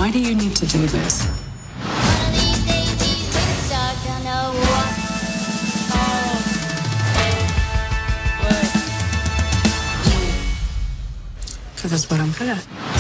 Why do you need to do this? Because it's what I'm good at.